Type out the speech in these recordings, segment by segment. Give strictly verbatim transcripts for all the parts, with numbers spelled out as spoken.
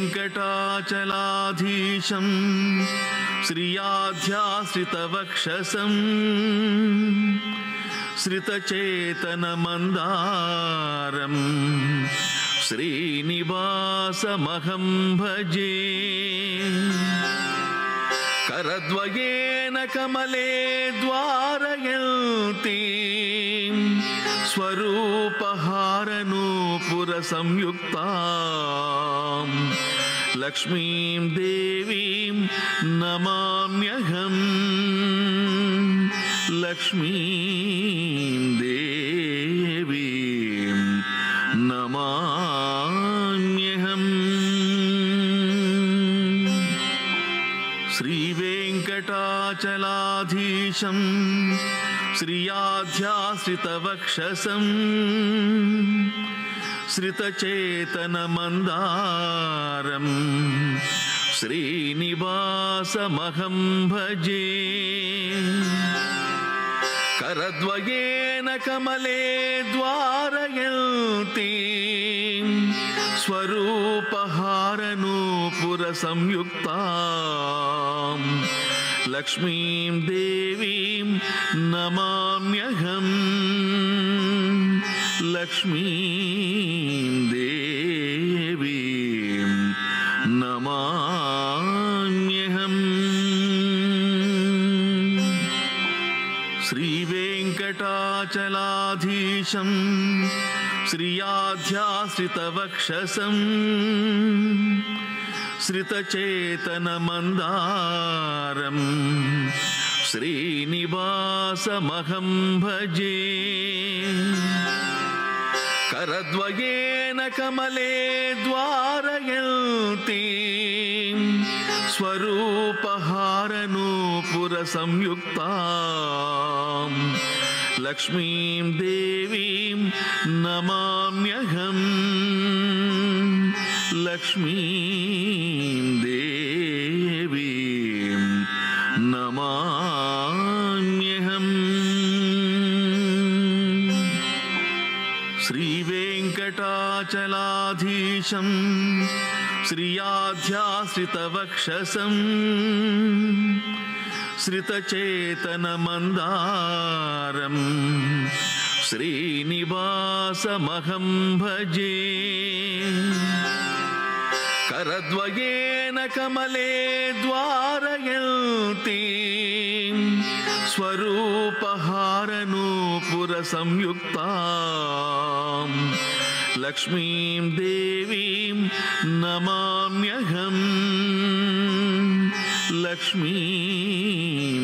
श्रीवेङ्कटाचलाधीशं श्रियाध्याश्रितवक्षसं श्रितचेतनमन्दारं श्रीनिवासमहं भजे। करद्वयेन कमले द्वारयन्ती स्वरूपहारनूपुरसंयुक्तां लक्ष्मीं देवीं नमाम्यहम्। लक्ष्मीं देवीं नमाम्यहम्। श्रीवेङ्कटाचलाधीशं श्रियाध्याश्रितवक्षसं श्रितचेतनमन्दारं श्रीनिवासमहं भजे। करद्वयेन कमले द्वारयन्ती स्वरूपहारनूपुरसंयुक्तां लक्ष्मीं देवीं नमाम्यहम्। लक्ष्मीं देवीं नमाम्यहम्। श्रीवेङ्कटाचलाधीशं श्रियाध्याश्रितवक्षसं श्रितचेतनमन्दारं श्रीनिवासमहं भजे। करद्वयेन कमले द्वारयन्ती स्वरूपहारनूपुरसंयुक्तां लक्ष्मीं देवीं नमाम्यहम्। लक्ष्मीं देवीं नमाम्यहम्। श्रीवेङ्कटाचलाधीशं श्रियाध्याश्रितवक्षसं श्रितचेतनमन्दारं श्रीनिवासमहं भजे। करद्वयेन कमले द्वारयन्ती स्वरूपहारनूपुरसंयुक्तां लक्ष्मीं देवीं नमाम्यहम्। लक्ष्मीं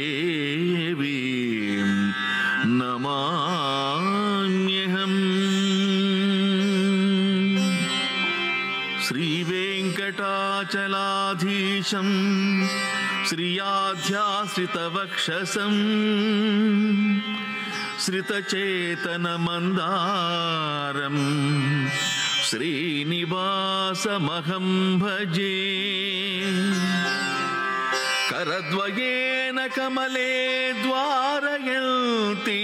देवीं नमाम्यहम्। श्रीवेङ्कटाचलाधीशं श्रियाध्याश्रितवक्षसं श्रितचेतनमन्दारं श्रीनिवासमहं भजे। करद्वयेन कमले द्वारयन्ती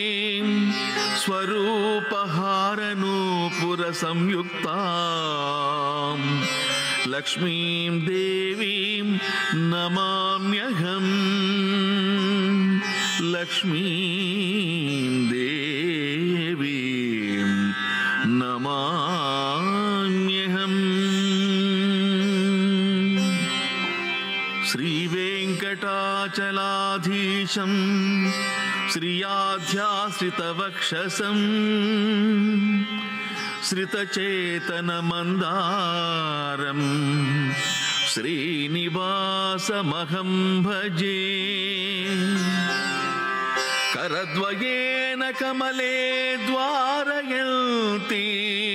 स्वरूपहारनूपुरसंयुक्तां लक्ष्मीं देवीं नमाम्यहम्। लक्ष्मीं देवीं नमाम्यहम्। श्रीवेङ्कटाचलाधीशं श्रियाध्याश्रितवक्षसं श्रितचेतनमन्दारं श्रीनिवासमहं भजे। करद्वयेन कमले द्वारयन्ती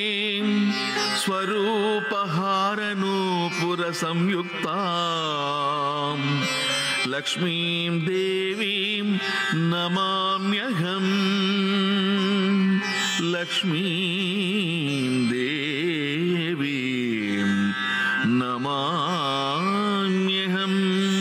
स्वरूपहारनूपुरसंयुक्तां लक्ष्मीं देवीं नमाम्यहम्। लक्ष्मीं देवीं नमाम्यहम्।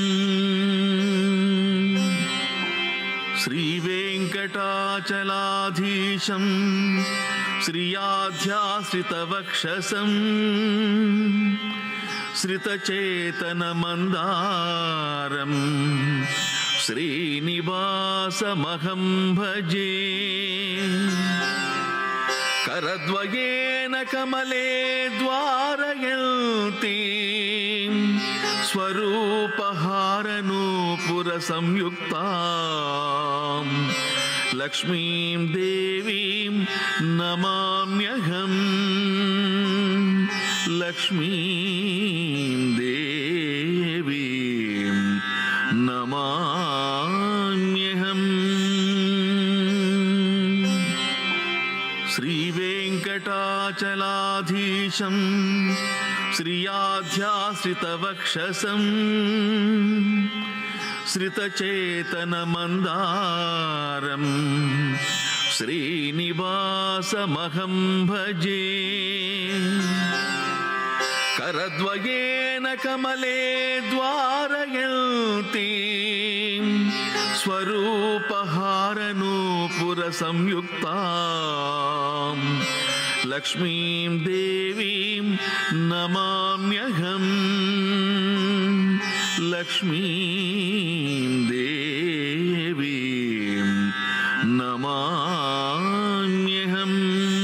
श्रीवेङ्कटाचलाधीशं श्रियाध्याश्रितवक्षसं श्रितचेतनमन्दारं श्रीनिवासमहं भजे। करद्वयेन कमले द्वारयन्ती स्वरूपहारनूपुरसंयुक्तां लक्ष्मीं देवीं नमाम्यहम्। लक्ष्मीं देवीं नमाम्यहम्। श्रीवेङ्कटाचलाधीशं श्रियाध्याश्रितवक्षसं श्रितचेतनमन्दारं श्रीनिवासमहं भजे। करद्वयेन कमले द्वारयन्ती स्वरूपहारनूपुरसंयुक्तां लक्ष्मीं देवीं नमाम्यहम्। लक्ष्मीं देवीं नमाम्यहम्।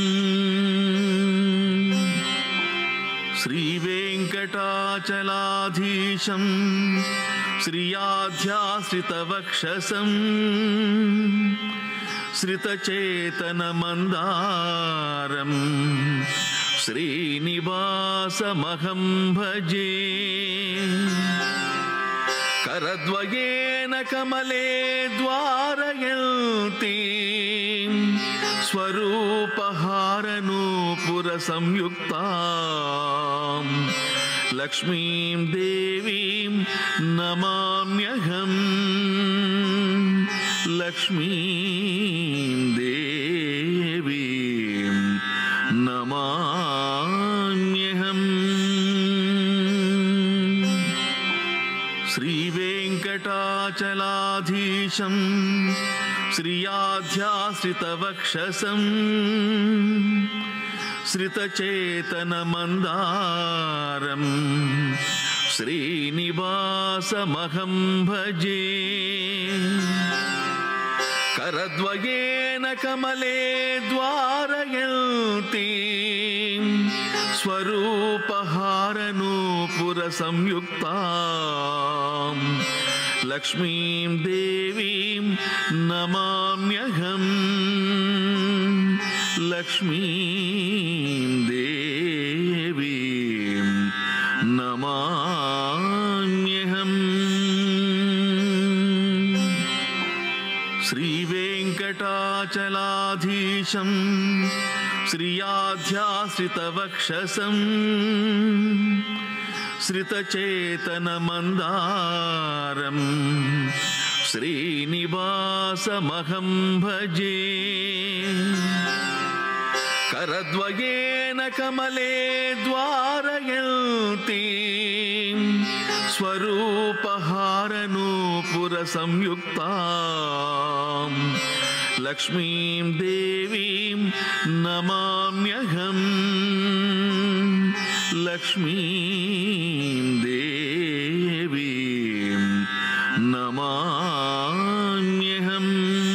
श्रीवेङ्कटाचलाधीशं श्रियाध्याश्रितवक्षसं श्रितचेतनमन्दारं श्रीनिवासमहं भजे। करद्वयेन कमले द्वारयन्ती स्वरूपहारनूपुरसंयुक्तां लक्ष्मीं देवीं नमाम्यहम्। लक्ष्मीं देवीं नमाम्यहम्। श्रीवेङ्कटाचलाधीशं श्रियाध्याश्रितवक्षसं श्रितचेतनमन्दारं श्रीनिवासमहं भजे। करद्वयेन कमले द्वारयन्ती स्वरूपहारनूपुरसंयुक्तां लक्ष्मीं देवीं नमाम्यहम्। लक्ष्मीं देवीं नमाम्यहम्। श्रीवेङ्कटाचलाधीशं श्रियाध्याश्रितवक्षसं श्रितचेतनमन्दारं श्रीनिवासमहं भजे। करद्वयेन कमले द्वारयन्ती स्वरूपहारनूपुरसंयुक्तां लक्ष्मीं देवीं नमाम्यहम्। लक्ष्मीं देवीं नमाम्यहम्।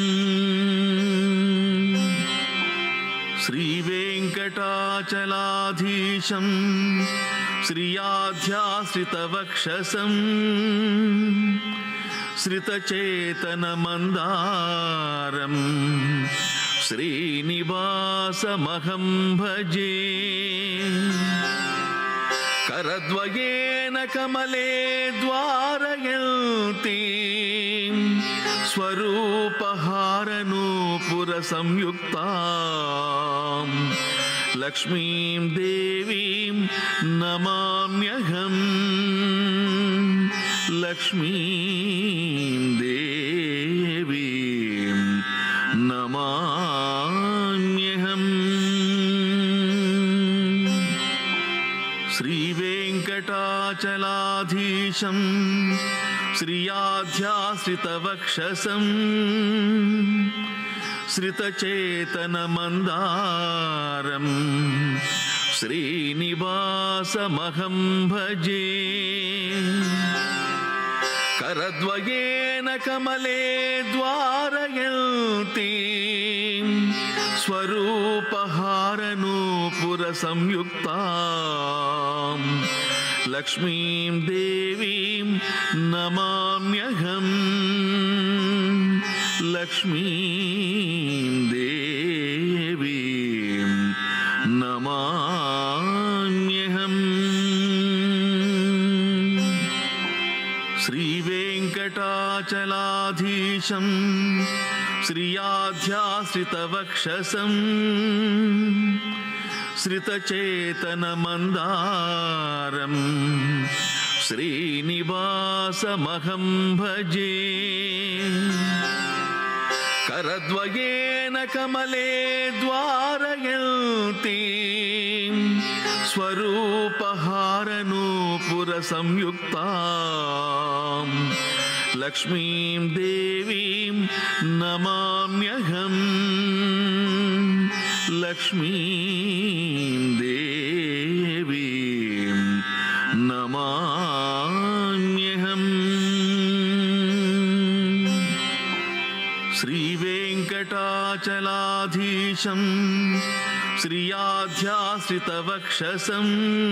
श्रीवेङ्कटाचलाधीशं श्रियाध्याश्रितवक्षसं श्रितचेतनमन्दारं श्रीनिवासमहं भजे। करद्वयेन कमले द्वारयन्ती स्वरूपहारनूपुरसंयुक्तां लक्ष्मीं देवीं नमाम्यहम्। लक्ष्मीं देवीं नमाम्यहम्। श्रीवेङ्कटाचलाधीशं श्रियाध्याश्रितवक्षसं श्रितचेतनमन्दारं శ్రీనివాసమహం భజే. కరద్వయేన కమలే ద్వారయంతి స్వరూపహారనూపుర సంయుక్తాం లక్ష్మీం దేవీం నమామ్యహం. లక్ష్మీం దేవీం నమామ్యహం. శ్రీవేంకటాచలాధీశం శ్రియాధ్యాశ్రితవక్షసం శ్రితచేతనమందారం శ్రీనివాసమహం భజే. కరద్వయేన కమలే ద్వారయంతి స్వరూపహారనూపుర సంయుక్తాం లక్ష్మీం దేవీం నమామ్యహం. లక్ష్మీం దేవీం నమామ్యహం. శ్రీవేంకటాచలాధీశం శ్రియాధ్యాశ్రితవక్షసం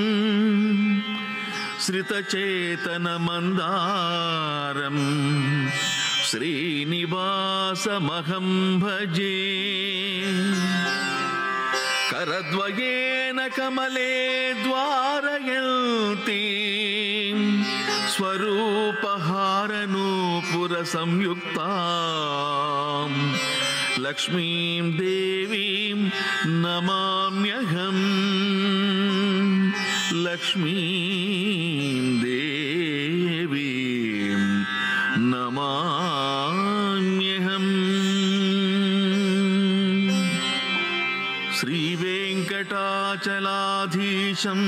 శ్రితచేతనమందారం శ్రీనివాసమహం భజే. కరద్వయేన కమలే ద్వారయంతి స్వరూపహారనూపుర సంయుక్తాం లక్ష్మీం దేవీం నమామ్యహం. లక్ష్మీం దేవీం నమామ్యహం. శ్రీవేంకటాచలాధీశం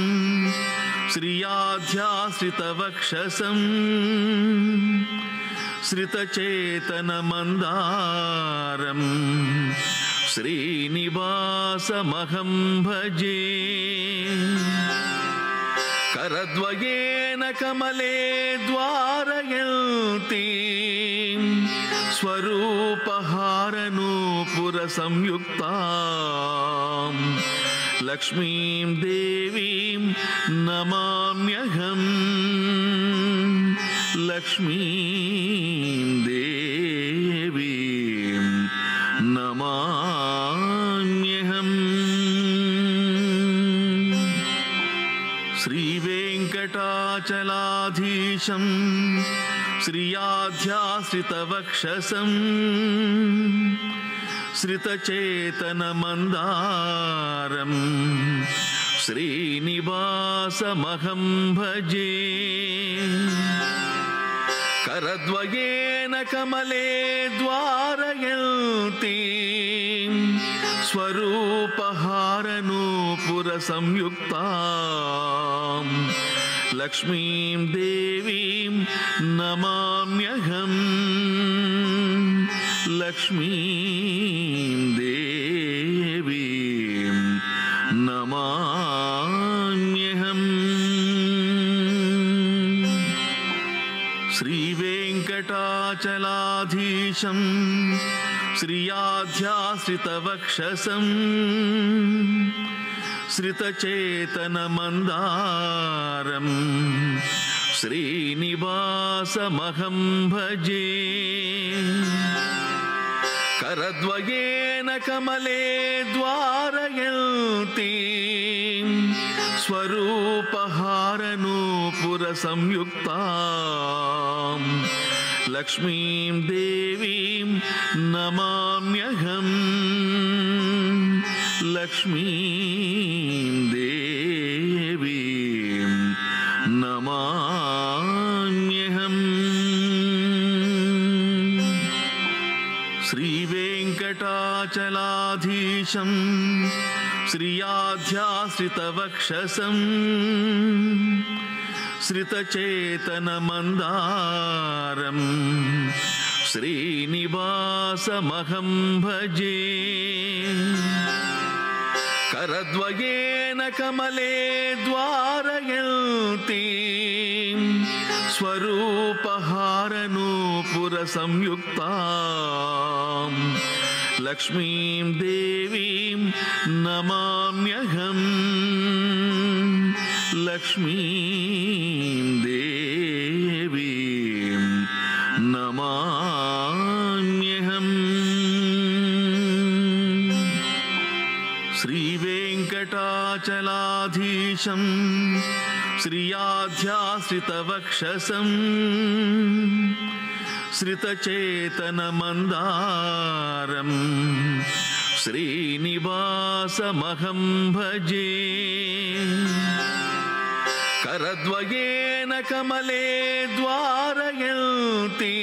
శ్రియాధ్యాశ్రితవక్షసం శ్రితచేతనమందారం శ్రీనివాసమహం భజే. కరద్వయేన కమలే ద్వారయంతి స్వరూపహారనూపుర సంయుక్తాం లక్ష్మీం దేవీం నమామ్యహం. లక్ష్మీం దేవీం నమామ్యహం. శ్రీవేంకటాచలాధీశం శ్రియాధ్యాశ్రితవక్షసం శ్రితచేతనమందారం శ్రీనివాసమహం భజే. కరద్వయేన కమలే ద్వారయంతి స్వరూపహారనూపుర సంయుక్తాం లక్ష్మీం దేవీం నమామ్యహం. లక్ష్మీం దేవీం నమామ్యహం. శ్రీవేంకటాచలాధీశం శ్రియాధ్యాశ్రితవక్షసం శ్రితచేతనమందారం శ్రీనివాసమహం భజే. కరద్వయేన కమలే ద్వారయంతి స్వరూపహారనూపుర సంయుక్తాం లక్ష్మీం దేవీం నమామ్యహం. లక్ష్మీం దేవీం నమామ్యహం. శ్రీవేంకటాచలాధీశం శ్రియాధ్యాశ్రితవక్షసం శ్రితచేతనమందారం శ్రీనివాసమహం భజే. करद्वयेन कमले द्वारयन्ती स्वरूपहारनूपुरसंयुक्तां लक्ष्मीं देवीं नमाम्यहम् लक्ष्मीं देवीं नमाम्यहम् श्रीवेङ्कटाचलाधीशं श्रियाध्याश्रितवक्षसं श्रितचेतनमन्दारं श्रीनिवासमहं भजे करद्वयेन कमले द्वारयन्ती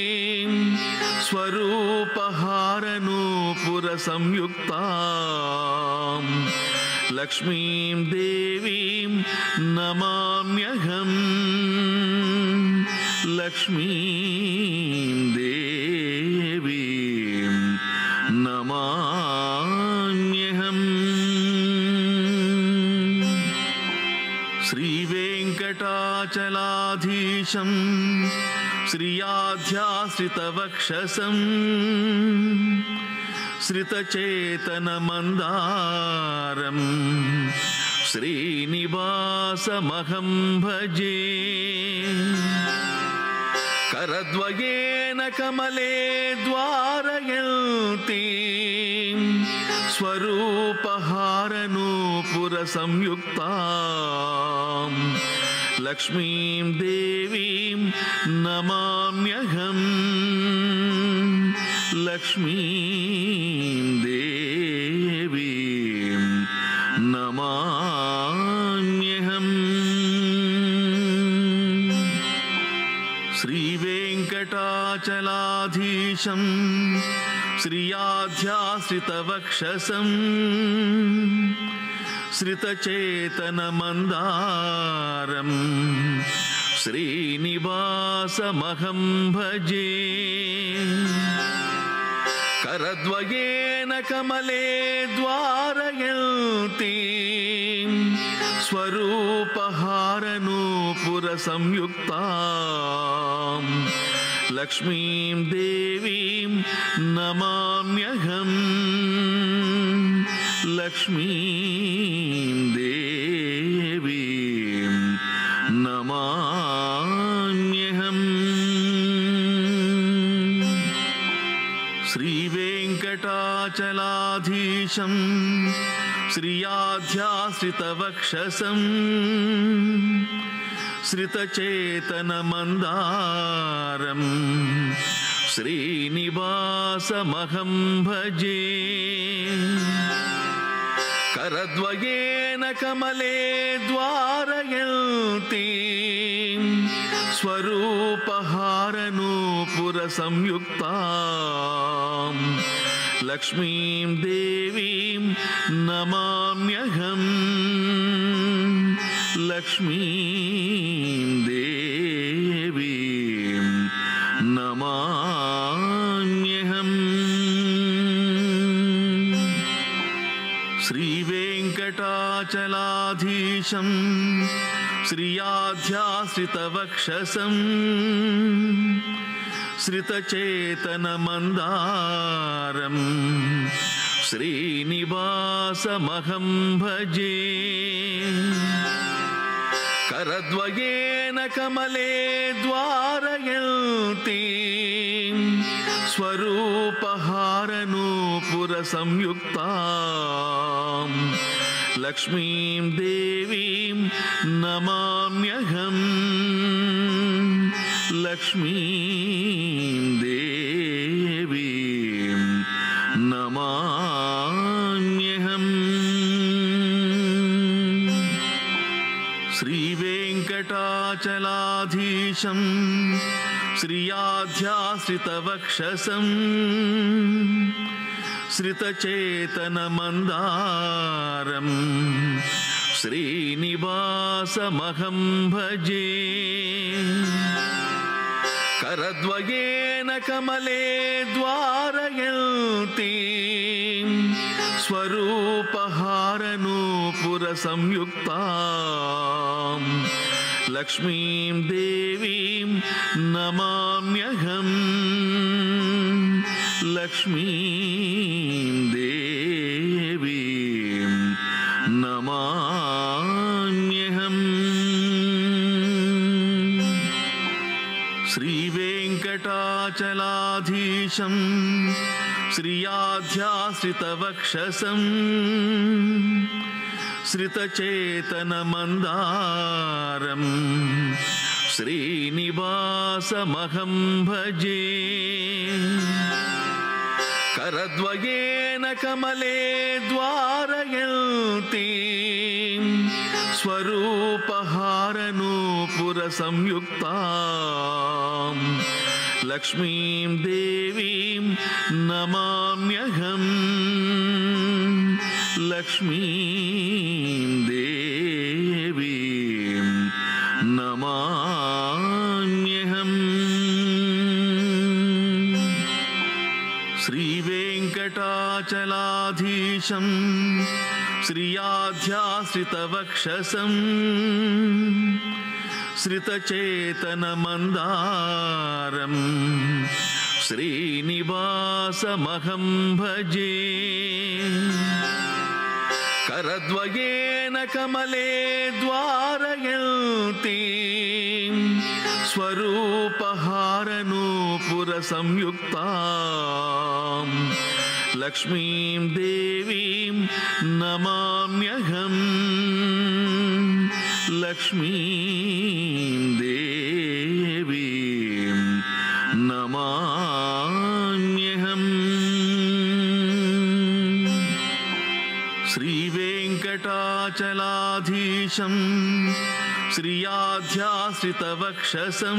स्वरूपहारनूपुरसंयुक्तां लक्ष्मीं देवीं नमाम्यहम् लक्ष्मीं देवीं नमाम्यहम् श्रीवेङ्कटाचलाधीशं श्रियाध्याश्रितवक्षसं श्रितचेतनमन्दारं श्रीनिवासमहं भजे करद्वयेन कमले द्वारयन्ती स्वरूपहारनूपुरसंयुक्तां लक्ष्मीं देवीं नमाम्यहम् लक्ष्मीं देवीं नमाम्यहम् श्रीवेङ्कटाचलाधीशं श्रियाध्याश्रितवक्षसं श्रितचेतनमन्दारं श्रीनिवासमहं भजे करद्वयेन कमले द्वारयन्ती स्वरूपहारनूपुरसंयुक्तां लक्ष्मीं देवीं नमाम्यहम् लक्ष्मीं देवीं नमाम्यहम् श्रीवेङ्कटाचलाधीशं श्रियाध्याश्रितवक्षसं श्रितचेतनमन्दारं श्रीनिवासमहं भजे करद्वयेन कमले द्वारयन्ती स्वरूपहारनूपुरसंयुक्तां लक्ष्मीं देवीं नमाम्यहम् लक्ष्मीं देवीं नमाम्यहम् श्रीवेङ्कटाचलाधीशं श्रियाध्याश्रितवक्षसं श्रितचेतनमन्दारं श्रीनिवासमहं भजे करद्वयेन कमले द्वारयन्ती स्वरूपहारनूपुरसंयुक्तां लक्ष्मीं देवीं नमाम्यहम् लक्ष्मीं देवीं नमाम्यहम् श्रीवेङ्कटाचलाधीशं श्रियाध्याश्रितवक्षसं श्रितचेतनमन्दारं श्रीनिवासमहं भजे करद्वयेन कमले द्वारयन्ती స్వరూపహారనూపుర సంయుక్తాం లక్ష్మీం దేవీం నమామ్యహం. లక్ష్మీం దేవీం నమామ్యహం. శ్రీవేంకటాచలాధీశం శ్రియాధ్యాశ్రితవక్షసం శ్రితచేతనమందారం శ్రీనివాసమహం భజే. కరద్వయేన కమలే ద్వారయంతి స్వరూపహారనూపుర సంయుక్తాం లక్ష్మీం దేవీం నమామ్యహం. లక్ష్మీం దేవీం నమామ్యహం. శ్రీవేంకటాచలాధీశం శ్రియాధ్యాశ్రితవక్షసం శ్రితచేతనమందారం శ్రీనివాసమహం భజే. కరద్వయేన కమలే ద్వారయంతి స్వరూపహారనూపుర సంయుక్తాం లక్ష్మీం దేవీం నమామ్యహం. లక్ష్మీం దేవీం నమామ్యహం. శ్రీవేంకటాచలాధీశం శ్రియాధ్యాశ్రితవక్షసం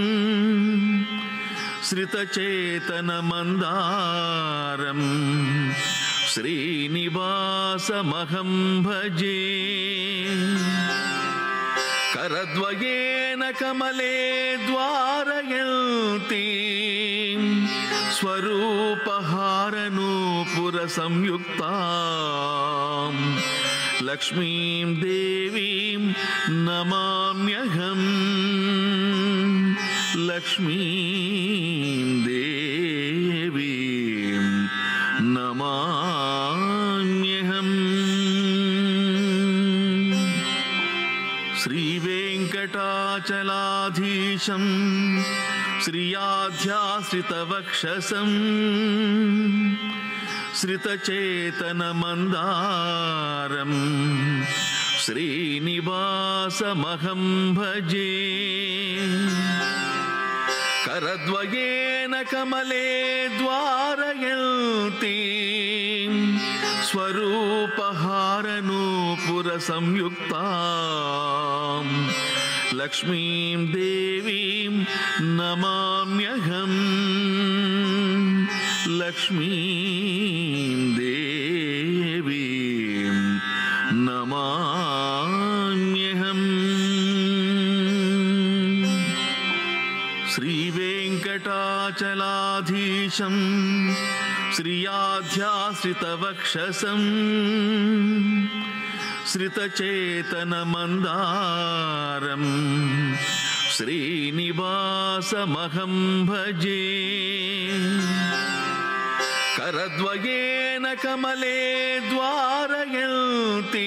శ్రితచేతనమందారం శ్రీనివాసమహం భజే. కరద్వయేన కమలే ద్వారయంతి స్వరూపహారనూపుర సంయుక్తాం లక్ష్మీం దేవీం నమామ్యహం. లక్ష్మీం దేవీం నమామ్యహం. శ్రీవేంకటాచలాధీశం శ్రియాధ్యాశ్రితవక్షసం శ్రితచేతనమందారం శ్రీనివాసమహం భజే. కరద్వయేన కమలే ద్వారయంతి స్వరూపహారనూపుర సంయుక్తాం లక్ష్మీం దేవీం నమామ్యహం. లక్ష్మీం దేవీం నమామ్యహం. శ్రీవేంకటాచలాధీశం శ్రియాధ్యాశ్రితవక్షసం శ్రితచేతనమందారం శ్రీనివాసమహం భజే. కరద్వయేన కమలే ద్వారయంతి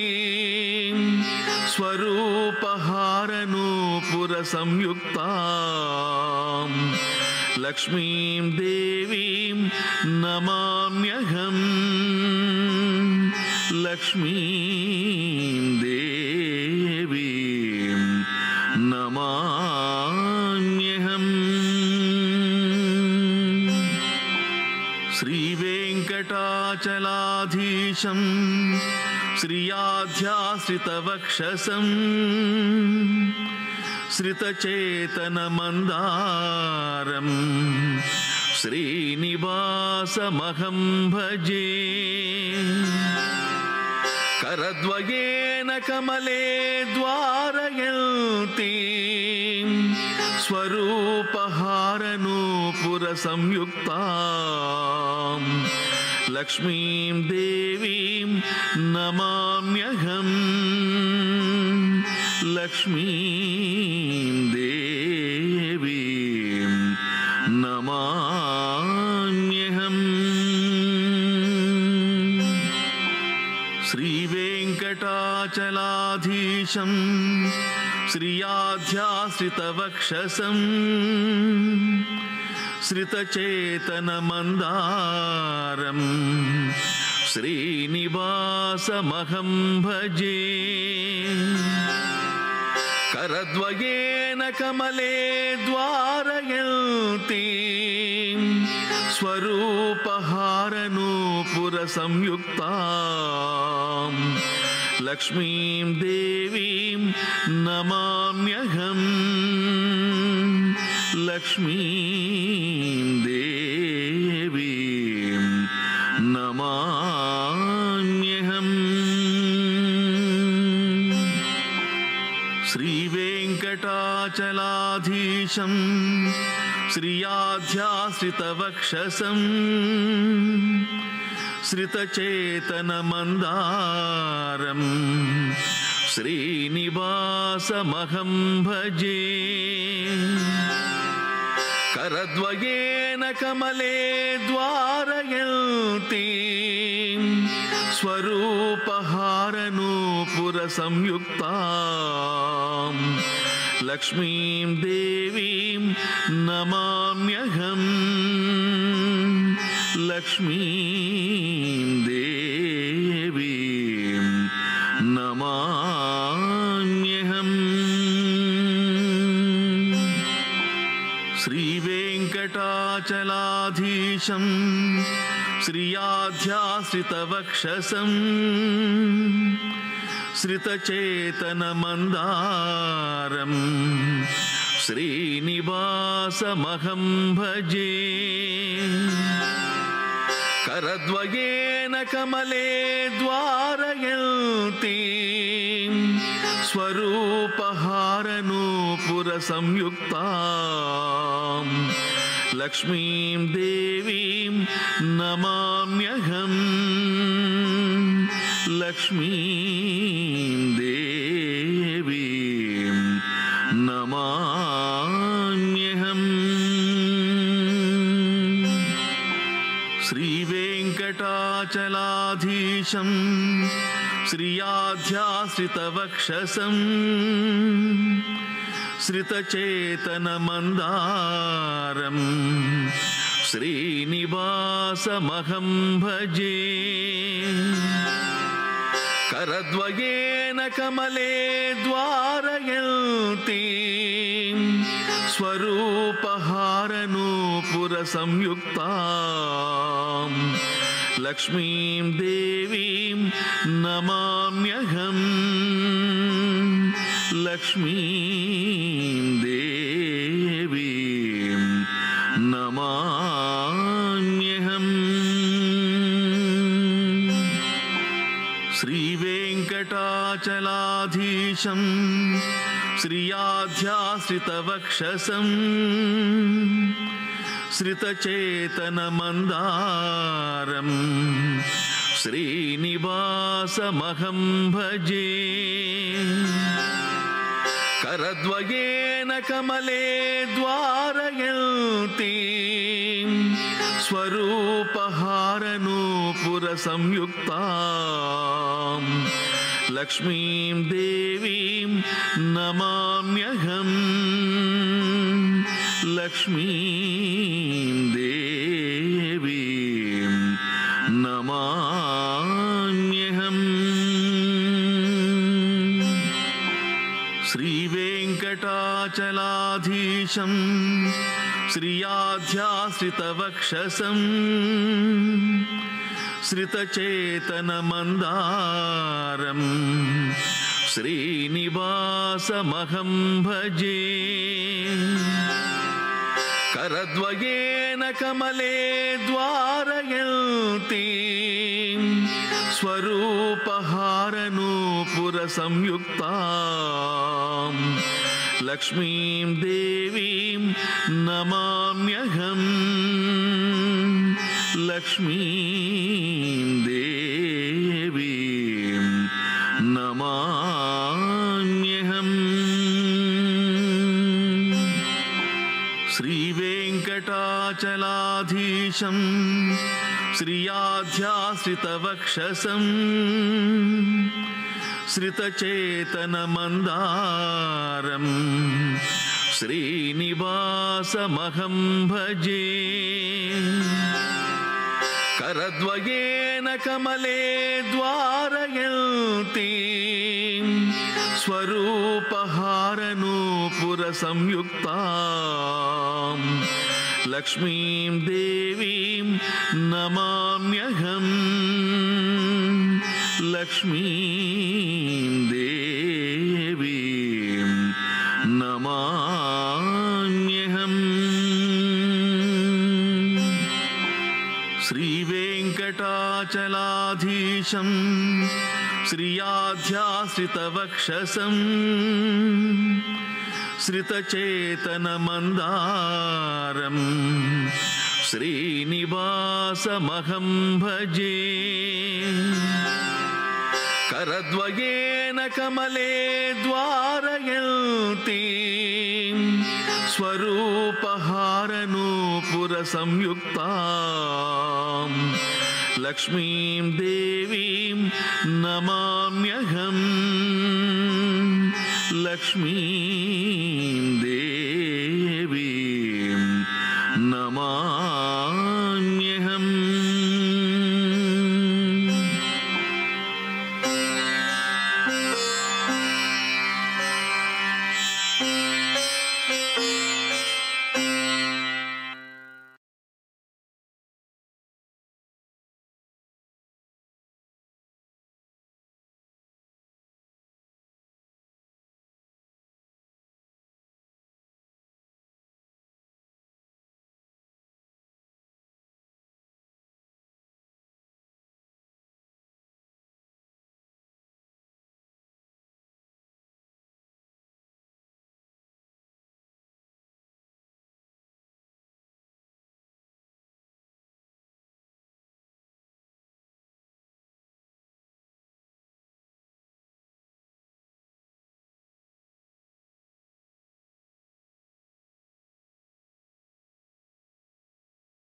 స్వరూపహారనూపుర సంయుక్తాం లక్ష్మీం దేవీం నమామ్యహం. లక్ష్మీం దేవీం నమామ్యహం. శ్రీవేంకటాచలాధీశం శ్రియాధ్యాశ్రితవక్షసం శ్రితచేతనమందారం శ్రీనివాసమహం భజే. కరద్వయేన కమలే ద్వారయంతి స్వరూపహారనూపుర సంయుక్తాం లక్ష్మీం దేవీం నమామ్యహం లక్ష్మీం దేవీం నమామ్యహం శ్రీవేంకటాచలాధీశం శ్రియాధ్యాశ్రితవక్షసం శ్రితచేతనమందారం శ్రీనివాసమహం భజే కరద్వయేన కమలే ద్వారయంతి స్వరూపహారనూపురసంయుక్తాం లక్ష్మీం దేవీం నమామ్యహం లక్ష్మీం దేవీం నమామ్యహం శ్రీవేంకటాచలాధీశం శ్రియాధ్యాశ్రితవక్షసం శ్రితచేతనమందారం శ్రీనివాసమహం భజే కరద్వయేన కమలే ద్వారయంతి స్వరూపహారనూపురసంయుక్తాం లక్ష్మీం దేవీం నమామ్యహం లక్ష్మీం దేవీం నమామ్యహం శ్రీవేంకటాచలాధీశం శ్రియాధ్యాశ్రితవక్షసం శ్రితచేతనమందారం శ్రీనివాసమహం భజే కరద్వయేన కమలే ద్వారయంతి స్వరూపహారనూపురసంయుక్తాం లక్ష్మీం దేవీం నమామ్యహం లక్ష్మీం దేవీం నమామ్యహం శ్రీవేంకటాచలాధీశం శ్రియాధ్యాశ్రితవక్షసం శ్రితచేతనమందారం శ్రీనివాసమహం భజే కరద్వయేన కమలే ద్వారయంతి స్వరూపహారనూపురసంయుక్తాం లక్ష్మీం దేవీం నమామ్యహం లక్ష్మీం దేవీం నమామ్యహం శ్రీవేంకటాచలాధీశం శ్రియాధ్యాశ్రితవక్షసం శ్రితచేతనమందారం శ్రీనివాసమహం భజే కరద్వయేన కమలే ద్వారయంతి స్వరూపహారనూపురసంయుక్తాం లక్ష్మీం దేవీం నమామ్యహం లక్ష్మీం దేవీం నమామ్యహం శ్రీవేంకటాచలాధీశం శ్రియాధ్యాశ్రితవక్షసం శ్రితచేతనమందారం శ్రీనివాసమహం భజే కరద్వయేన కమలే ద్వారయంతి స్వరూపహారనూపురసంయుక్తాం లక్ష్మీం దేవీం నమామ్యహం లక్ష్మీం లక్ష్మీం దేవీం నమామ్యహం. శ్రీవేంకటాచలాధీశం శ్రియాధ్యాశ్రితవక్షసం శ్రితచేతనమందారం శ్రీనివాసమహం భజే. కరద్వయేన కమలే ద్వారయంతి స్వరూపహారనూపుర సంయుక్తాం లక్ష్మీం దేవీం నమామ్యహం. లక్ష్మీం దేవీం నమామ్యహం. శ్రీవేంకటాచలాధీశం శ్రియాధ్యాశ్రితవక్షసం శ్రితచేతనమందారం శ్రీనివాసమహం భజే. కరద్వయేన కమలే ద్వారయంతి స్వరూపహారనూపుర సంయుక్తాం లక్ష్మీం దేవీం నమామ్యహం. లక్ష్మీ